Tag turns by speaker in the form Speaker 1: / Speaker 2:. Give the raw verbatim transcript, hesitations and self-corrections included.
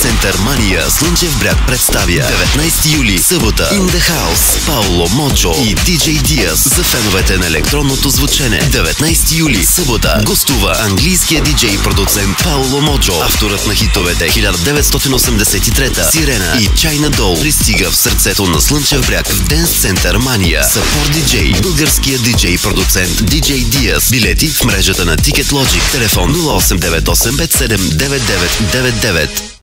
Speaker 1: Център Мания Слънчев бряг представя деветнайсети юли, събота, In The House, Пауло Моджо и Ди Джей Диас за феновете на електронното звучене. деветнайсети юли, събота, гостува английския диджей и продуцент Пауло Моджо, авторът на хитовете хиляда деветстотин осемдесет и трета, Сирена и Чайна Дол. Пристига в сърцето на Слънчев бряг в Денс Център Мания. Съпорт диджей, българския диджей и продуцент Ди Джей Диас. Билети в мрежата на Ticket Logic. Телефон нула осем девет осем пет седем девет девет девет девет.